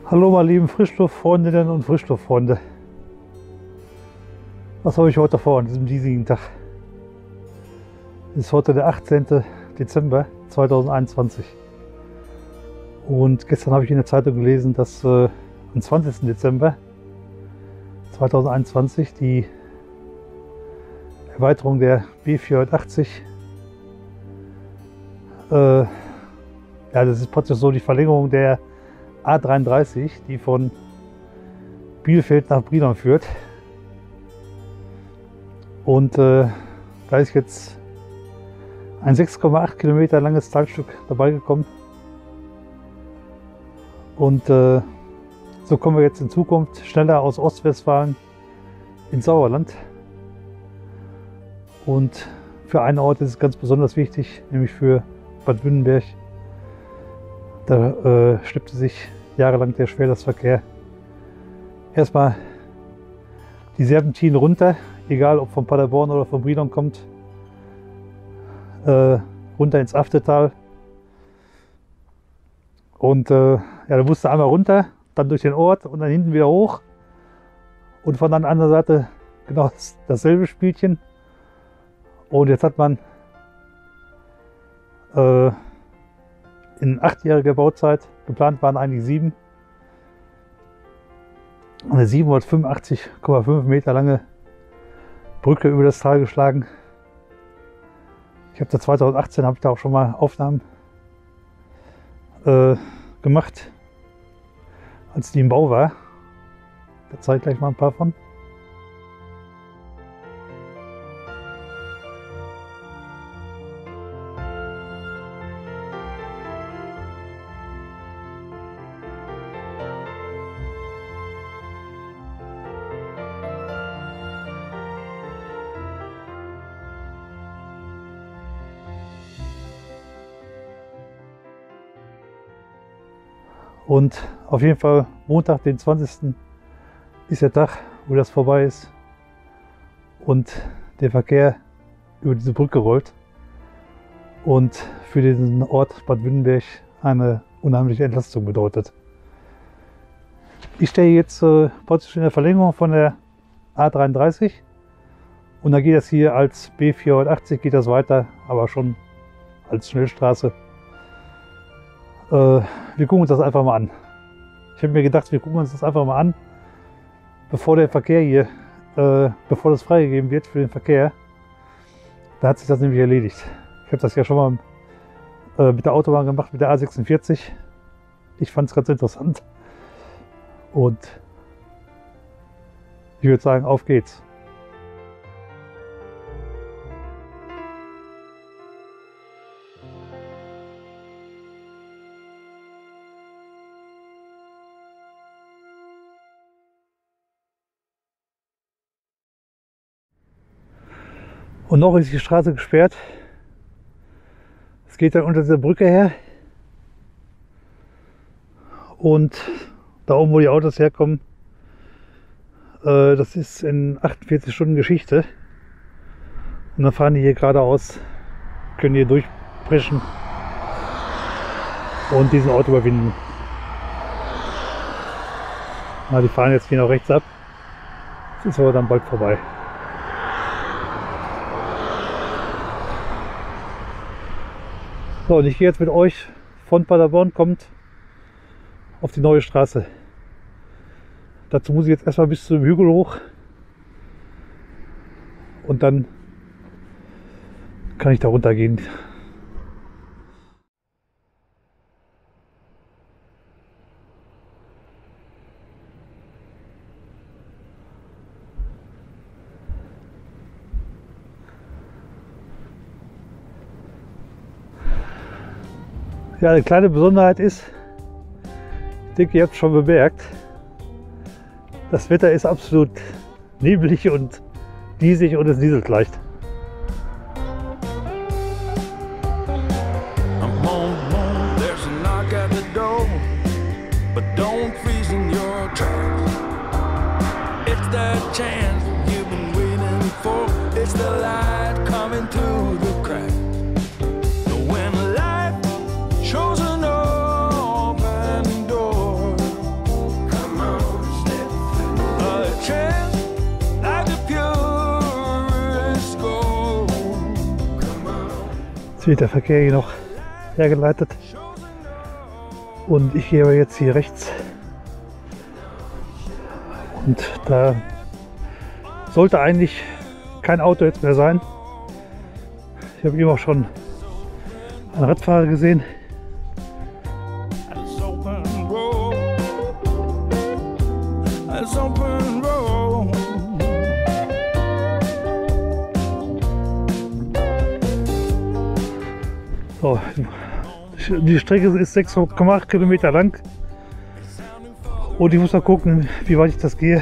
Hallo meine lieben Frischluftfreundinnen und Frischluftfreunde. Was habe ich heute vor an diesem diesigen Tag? Es ist heute der 18. Dezember 2021. Und gestern habe ich in der Zeitung gelesen, dass am 20. Dezember 2021 die Erweiterung der B480, ja, das ist praktisch so die Verlängerung der A33, die von Bielefeld nach Brilon führt. Und da ist jetzt ein 6,8 Kilometer langes Teilstück dabei gekommen. Und so kommen wir jetzt in Zukunft schneller aus Ostwestfalen ins Sauerland. Und für einen Ort ist es ganz besonders wichtig, nämlich für Bad Wünnenberg. Da schleppte sich jahrelang der Schwerlastverkehr erstmal die Serpentinen runter, egal ob von Paderborn oder von Brilon kommt, runter ins Aftetal. Und ja, da musste einmal runter, dann durch den Ort und dann hinten wieder hoch. Und von der anderen Seite genau dasselbe Spielchen. Und jetzt hat man in 8-jähriger Bauzeit, geplant waren eigentlich 7, eine 785,5 Meter lange Brücke über das Tal geschlagen. Ich habe da 2018 auch schon mal Aufnahmen gemacht, als die im Bau war. Da zeige ich gleich mal ein paar von. Und auf jeden Fall Montag, den 20. ist der Tag, wo das vorbei ist und der Verkehr über diese Brücke rollt und für diesen Ort Bad Wünnenberg eine unheimliche Entlastung bedeutet. Ich stehe jetzt praktisch in der Verlängerung von der A33 und dann geht das hier als B480 geht das weiter, aber schon als Schnellstraße. Wir gucken uns das einfach mal an. Ich habe mir gedacht, wir gucken uns das einfach mal an, bevor der Verkehr hier, bevor das freigegeben wird für den Verkehr. Da hat sich das nämlich erledigt. Ich habe das ja schon mal mit der Autobahn gemacht, mit der A46. Ich fand es ganz interessant. Und ich würde sagen, auf geht's. Und noch ist die Straße gesperrt. Es geht dann unter dieser Brücke her. Und da oben, wo die Autos herkommen, das ist in 48 Stunden Geschichte. Und dann fahren die hier geradeaus, können hier durchbrechen und diesen Ort überwinden. Na, die fahren jetzt hier noch rechts ab. Das ist aber dann bald vorbei. So, und ich gehe jetzt mit euch von Paderborn kommt auf die neue Straße. Dazu muss ich jetzt erstmal bis zum Hügel hoch und dann kann ich da runtergehen. Ja, eine kleine Besonderheit ist, ich denke, ihr habt es schon bemerkt, das Wetter ist absolut nebelig und diesig und es nieselt leicht. wird der Verkehr hier noch hergeleitet. Und ich gehe aber jetzt hier rechts. Und da sollte eigentlich kein Auto jetzt mehr sein. Ich habe eben auch schon einen Radfahrer gesehen. So, die Strecke ist 6,8 Kilometer lang und ich muss mal gucken, wie weit ich das gehe.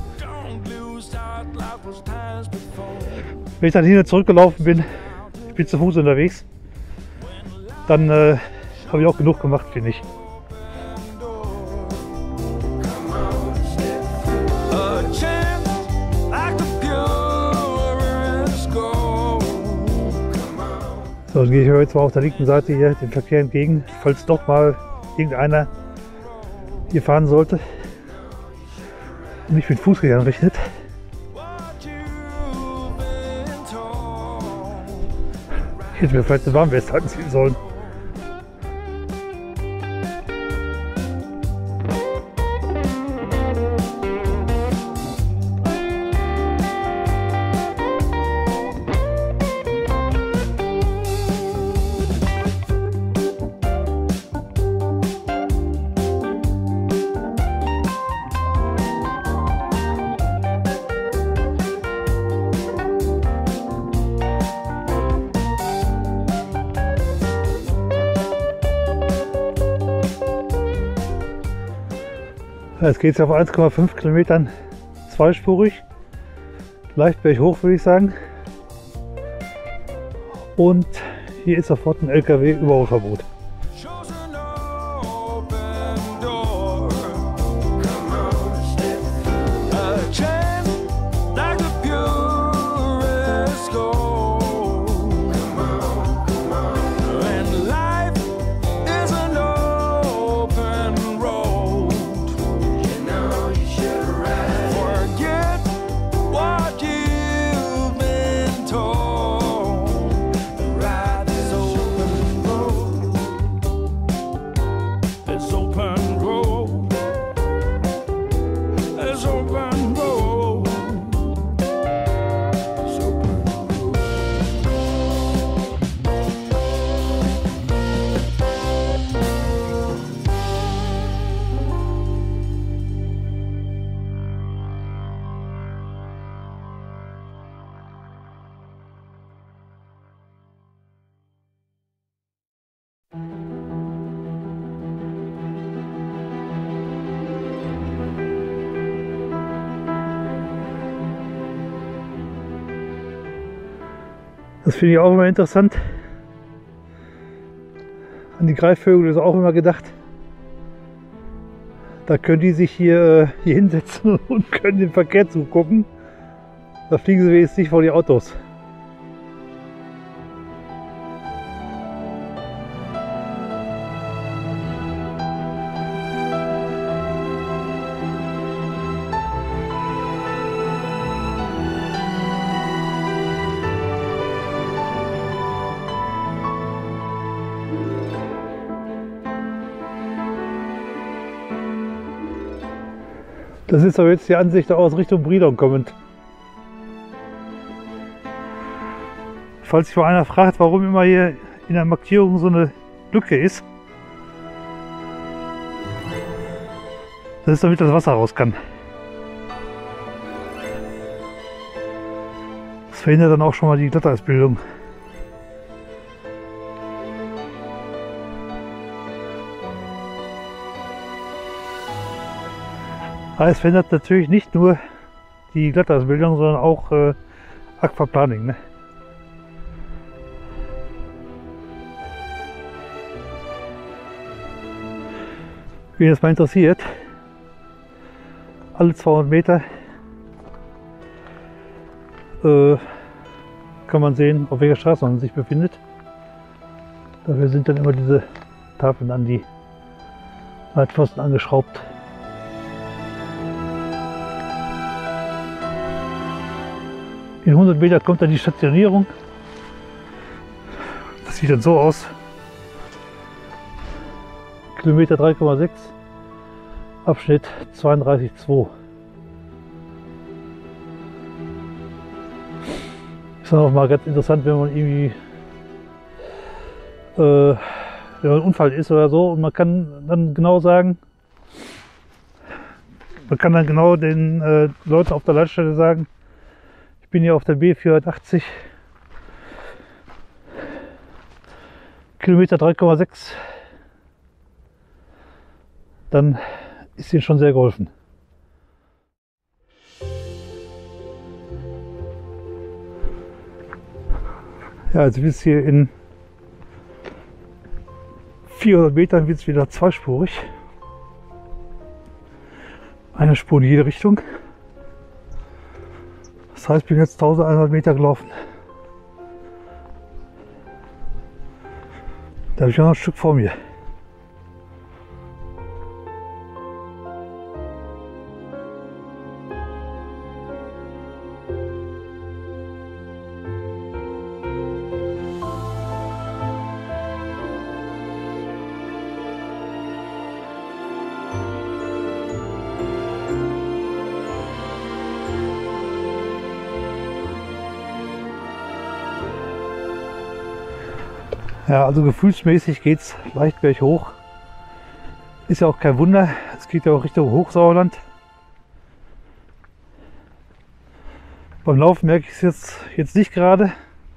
Wenn ich dann hin und zurückgelaufen bin, ich bin zu Fuß unterwegs, dann habe ich auch genug gemacht, finde ich. So, dann gehe ich jetzt mal auf der linken Seite hier dem Verkehr entgegen, falls doch mal irgendeiner hier fahren sollte und nicht mit Fußgängern rechnet. Ich hätte mir vielleicht eine Warnweste anziehen sollen. Jetzt geht es auf 1,5 Kilometern zweispurig, leicht berghoch würde ich sagen. Und hier ist sofort ein LKW-Überholverbot. Das finde ich auch immer interessant. An die Greifvögel ist auch immer gedacht. Da können die sich hier hinsetzen und können dem Verkehr zugucken. Da fliegen sie wenigstens nicht vor die Autos. Das ist aber jetzt die Ansicht aus Richtung Brilon kommend. Falls sich mal einer fragt, warum immer hier in der Markierung so eine Lücke ist. Das ist, damit das Wasser raus kann. Das verhindert dann auch schon mal die Glatteisbildung. Es verändert natürlich nicht nur die Glatteisbildung, sondern auch Aquaplaning. Ne? Wen das mal interessiert, alle 200 Meter kann man sehen, auf welcher Straße man sich befindet. Dafür sind dann immer diese Tafeln an die Leitpfosten angeschraubt. In 100 Meter kommt dann die Stationierung. Das sieht dann so aus. Kilometer 3,6, Abschnitt 32,2. Ist dann auch mal ganz interessant, wenn man irgendwie wenn man ein Unfall ist oder so, und man kann dann genau sagen, man kann dann genau den Leuten auf der Leitstelle sagen, ich bin hier auf der B480, Kilometer 3,6, dann ist ihnen schon sehr geholfen. Ja, also bis hier in 400 Metern wird es wieder zweispurig. Eine Spur in jede Richtung. Das heißt, ich bin jetzt 1100 Meter gelaufen. Da habe ich noch ein Stück vor mir. Ja, also gefühlsmäßig geht es leicht berghoch. Ist ja auch kein Wunder, es geht ja auch Richtung Hochsauerland. Beim Laufen merke ich es jetzt nicht gerade.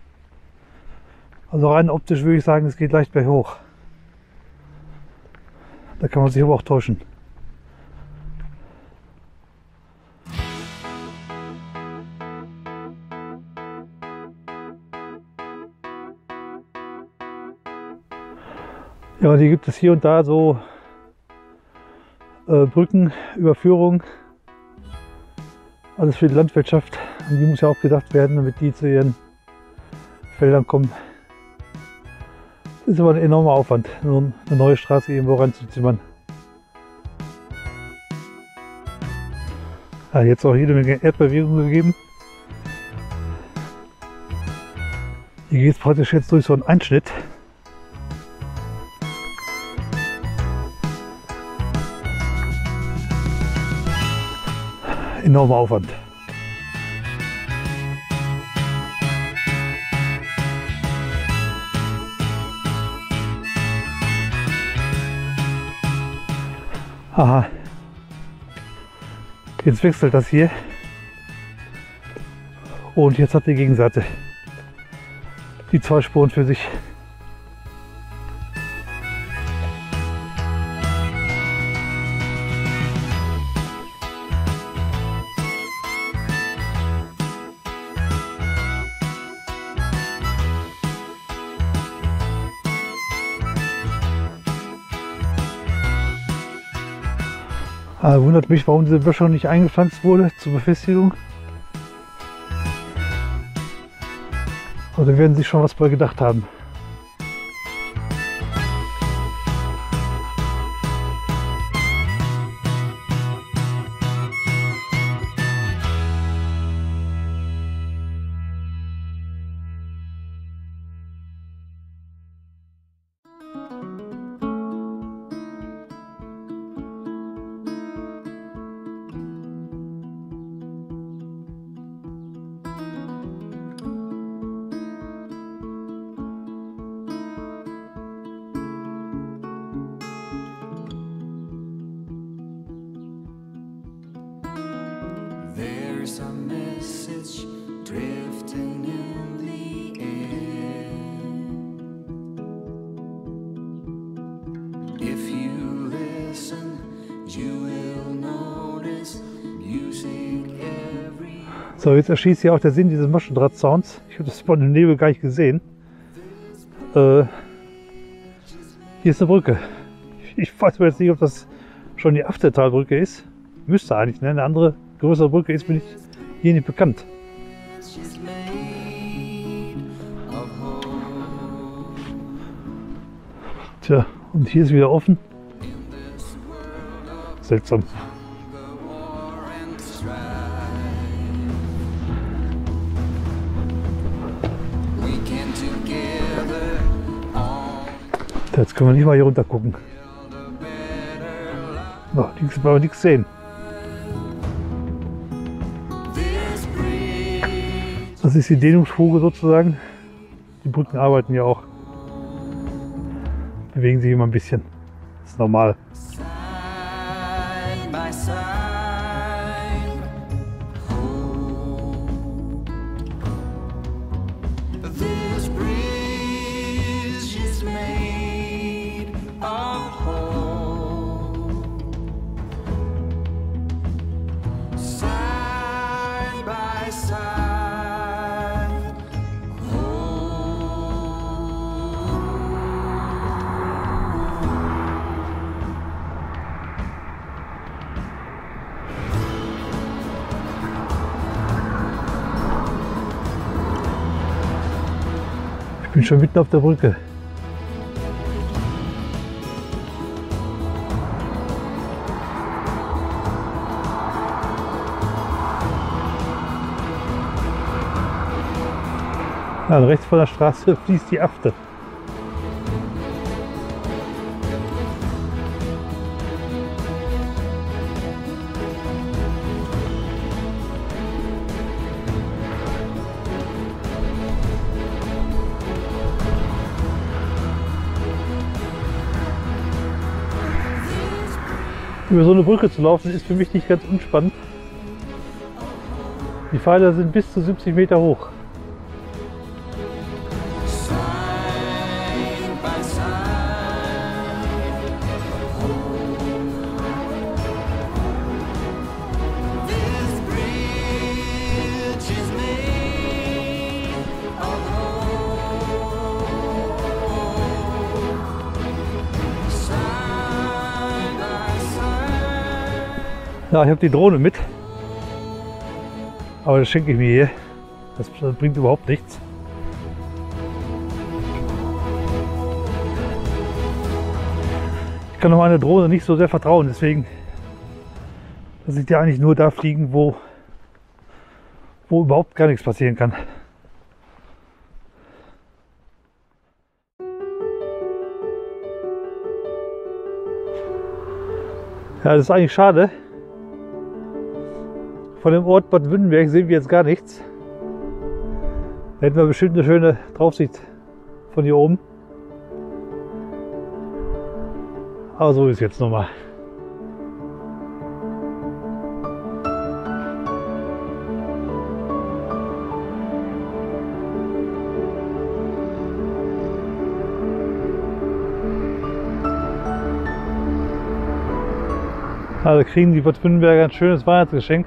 Also rein optisch würde ich sagen, es geht leicht berghoch. Da kann man sich aber auch täuschen. Ja, und hier gibt es hier und da so Brückenüberführungen. Alles für die Landwirtschaft. An die muss ja auch gedacht werden, damit die zu ihren Feldern kommen. Das ist aber ein enormer Aufwand, nur eine neue Straße irgendwo reinzuzimmern. Ja, jetzt auch jede Menge Erdbewegung gegeben. Hier geht es praktisch jetzt durch so einen Einschnitt. Enormer Aufwand. Aha. Jetzt wechselt das hier. Und jetzt hat die Gegenseite die zwei Spuren für sich. Wundert mich, warum diese Böschung nicht eingepflanzt wurde zur Befestigung. Aber da werden sie schon was bei gedacht haben. There's a message drifting in the air. If you listen, you will notice music every. So, jetzt erschließt hier auch der Sinn dieses Maschendraht-Sounds. Ich habe das von dem Nebel gar nicht gesehen. Hier ist eine Brücke. Ich weiß aber jetzt nicht, ob das schon die Aftetalbrücke ist. Müsste eigentlich, ne? Eine andere größere Brücke ist mir hier nicht bekannt. Tja, und hier ist wieder offen. Seltsam. Jetzt können wir nicht mal hier runter gucken. Noch nichts, aber nichts sehen. Das ist die Dehnungsfuge sozusagen. Die Brücken arbeiten ja auch. Bewegen sich immer ein bisschen. Das ist normal. Side by side. Oh, this bridge is made of hope. Side by side. Ich bin schon mitten auf der Brücke. Ja, und rechts von der Straße fließt die Afte. Über so eine Brücke zu laufen ist für mich nicht ganz unspannend. Die Pfeiler sind bis zu 70 Meter hoch. Side by side. This bridge is made of hope. Side by side. Ja, ich habe die Drohne mit. Aber das schenke ich mir hier. Das bringt überhaupt nichts. Ich kann auf meine Drohne nicht so sehr vertrauen, deswegen lasse ich die eigentlich nur da fliegen, wo überhaupt gar nichts passieren kann. Ja, das ist eigentlich schade. Von dem Ort Bad Wünnenberg sehen wir jetzt gar nichts. Da hätten wir bestimmt eine schöne Draufsicht von hier oben. Aber so ist es jetzt nochmal. Also kriegen die Bad Wünnenberger ein schönes Weihnachtsgeschenk.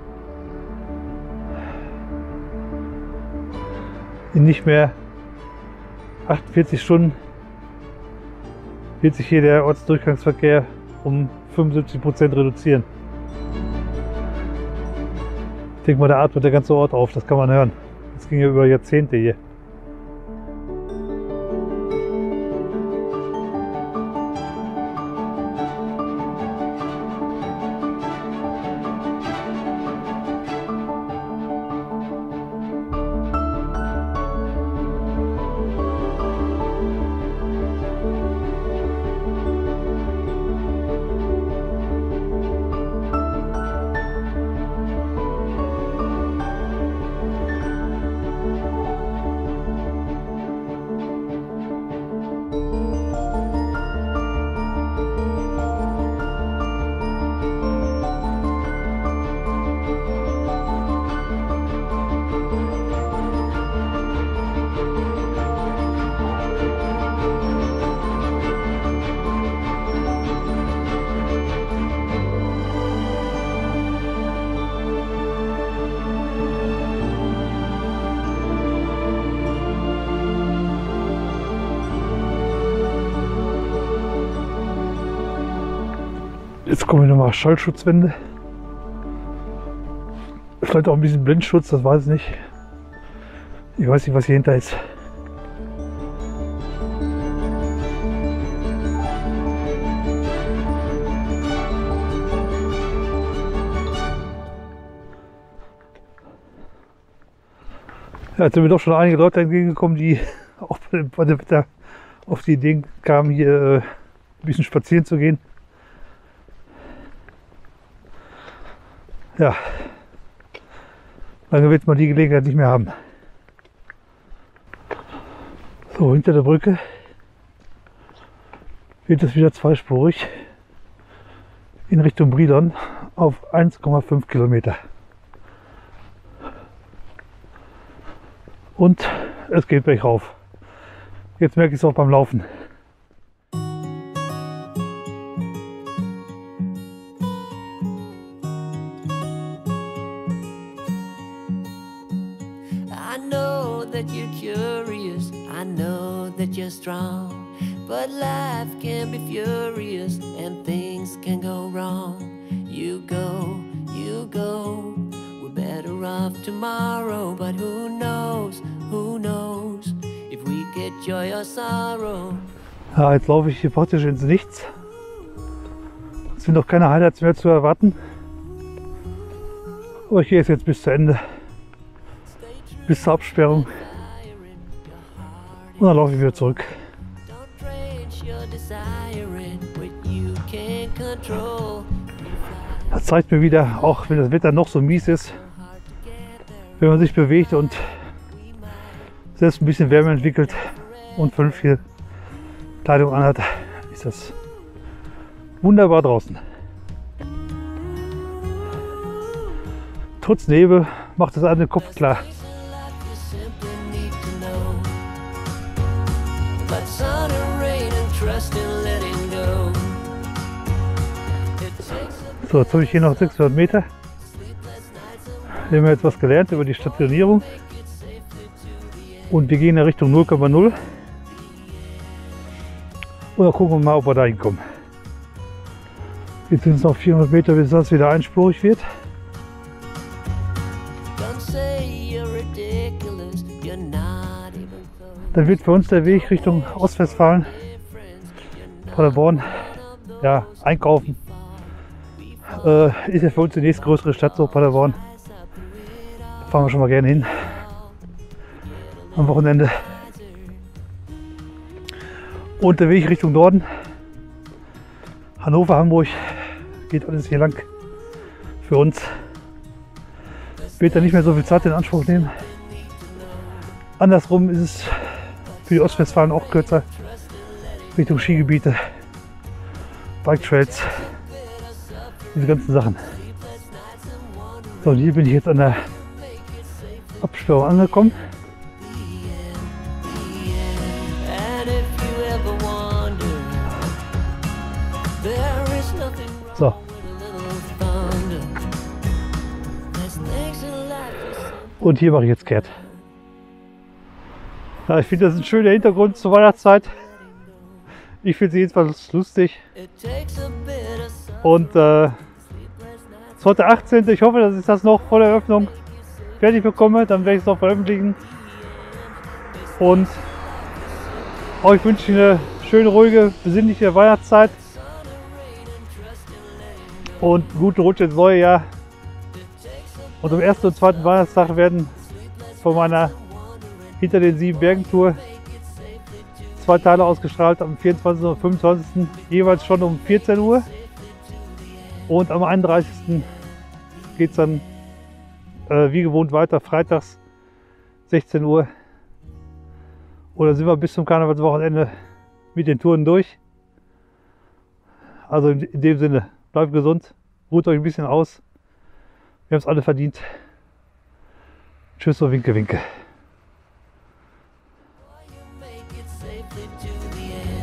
In nicht mehr 48 Stunden wird sich hier der Ortsdurchgangsverkehr um 75% reduzieren. Ich denke mal, da atmet der ganze Ort auf, das kann man hören. Das ging ja über Jahrzehnte hier. Jetzt kommen wir nochmal Schallschutzwände. Vielleicht auch ein bisschen Blindschutz, das weiß ich nicht. Ich weiß nicht, was hier hinter ist. Ja, jetzt sind mir doch schon einige Leute entgegengekommen, die auch bei dem Wetter auf die Idee kam, hier ein bisschen spazieren zu gehen. Ja, lange wird man die Gelegenheit nicht mehr haben. So, hinter der Brücke wird es wieder zweispurig in Richtung Brilon auf 1,5 Kilometer. Und es geht bergauf. Jetzt merke ich es auch beim Laufen. I know that you're curious, I know that you're strong, but life can be furious and things can go wrong. You go, we're better off tomorrow, but who knows if we get joy or sorrow. Ja, jetzt laufe ich hier praktisch ins Nichts. Es sind noch keine Highlights mehr zu erwarten. Aber ich gehe jetzt bis zu Ende, bis zur Absperrung. Und dann laufe ich wieder zurück. Don't trade your desiring what you can't control. Das zeigt mir wieder, auch wenn das Wetter noch so mies ist, wenn man sich bewegt und selbst ein bisschen Wärme entwickelt und vernünftige Kleidung anhat, ist das wunderbar draußen. Trotz Nebel macht das einen den Kopf klar. So, jetzt habe ich hier noch 600 Meter. Wir haben jetzt was gelernt über die Stationierung. Und wir gehen in Richtung 0,0. Und dann gucken wir mal, ob wir da hinkommen. Jetzt sind es noch 400 Meter, bis das wieder einspurig wird. Dann wird für uns der Weg Richtung Ostwestfalen, Paderborn, ja, einkaufen. Ist ja für uns die nächstgrößere Stadt, so Paderborn. Da fahren wir schon mal gerne hin. Am Wochenende. Und der Weg Richtung Norden, Hannover, Hamburg, geht alles hier lang für uns. Wird dann nicht mehr so viel Zeit in Anspruch nehmen. Andersrum ist es für die Ostwestfalen auch kürzer, Richtung Skigebiete, Bike Trails, diese ganzen Sachen. So, und hier bin ich jetzt an der Absperrung angekommen. So. Und hier mache ich jetzt kehrt. Ja, ich finde das ein schöner Hintergrund zur Weihnachtszeit. Ich finde sie jedenfalls lustig. Und es ist heute 18. Ich hoffe, dass ich das noch vor der Eröffnung fertig bekomme. Dann werde ich es noch veröffentlichen. Und euch wünsche ich eine schöne, ruhige, besinnliche Weihnachtszeit. Und gute Rutsch ins neue Jahr. Und am ersten und zweiten Weihnachtstag werden von meiner Hinter den 7 Bergen Tour 2 Teile ausgestrahlt, am 24. und 25. jeweils schon um 14 Uhr. Und am 31. geht es dann wie gewohnt weiter, freitags 16 Uhr. Oder sind wir bis zum Karnevalswochenende mit den Touren durch. Also in dem Sinne, bleibt gesund, ruht euch ein bisschen aus. Wir haben es alle verdient. Tschüss und winke, winke. Make it safely to the end.